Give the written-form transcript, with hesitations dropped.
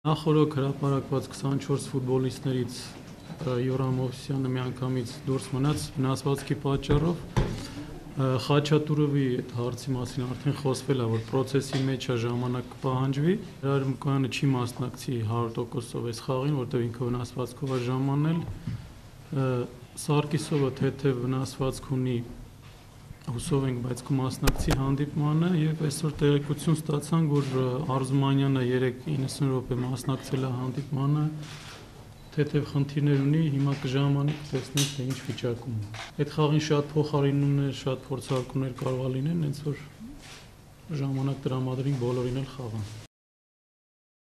Նախորդ հրապարակված 24 ֆուտբոլիստներից Յուրամ Մովսյանը միանգամից դուրս մնաց վնասվածքի պատճառով։ Խաչատուրովի այդ հարցի մասին արդեն խոսվել է, որ process-ի մեջ է ժամանակ կպահանջվի։ Հրար Մկոյանը չի մասնակցի 100%-ով այս խաղին, որտեղ ինքը վնասվածքով է ժամանել։ Սարգիսովը թեթև վնասվածք ունի, հուսով ենք, բայց կմասնակցի հանդիպմանը եւ այսօր տեղեկություն ստացանք, որ Արզումանյանը 3-90 րոպե մասնակցել է հանդիպմանը, թեթև խնդիրներ ունի, հիմա կժամանի կտեսնենք, թե ինչ վիճակում է։ Այդ խաղին շատ փոխարինումներ, շատ փորձարկումներ կարող է լինեն, հենց որ ժամանակ տրամադրենք բոլորին էլ խաղան։